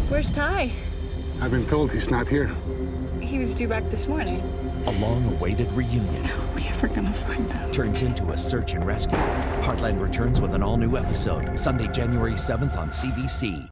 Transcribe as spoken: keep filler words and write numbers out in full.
Where's Ty? I've been told he's not here. He was due back this morning. A long-awaited reunion. How are we ever gonna find them? Turns into a search and rescue. Heartland returns with an all-new episode, Sunday, January seventh on C B C.